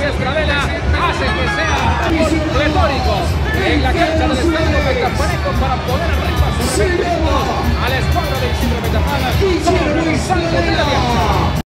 Estradela hace que sea pletórico en la cancha del estadio Metapaneco para poder arriba sus 20 minutos a la escuadra de Isidro Metapana sobre el salto de la alianza.